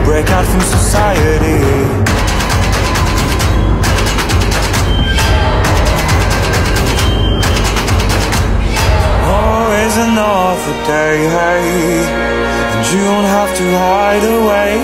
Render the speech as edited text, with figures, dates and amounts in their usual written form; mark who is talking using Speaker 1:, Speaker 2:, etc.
Speaker 1: break out from society. Another day, hey, and you don't have to hide away.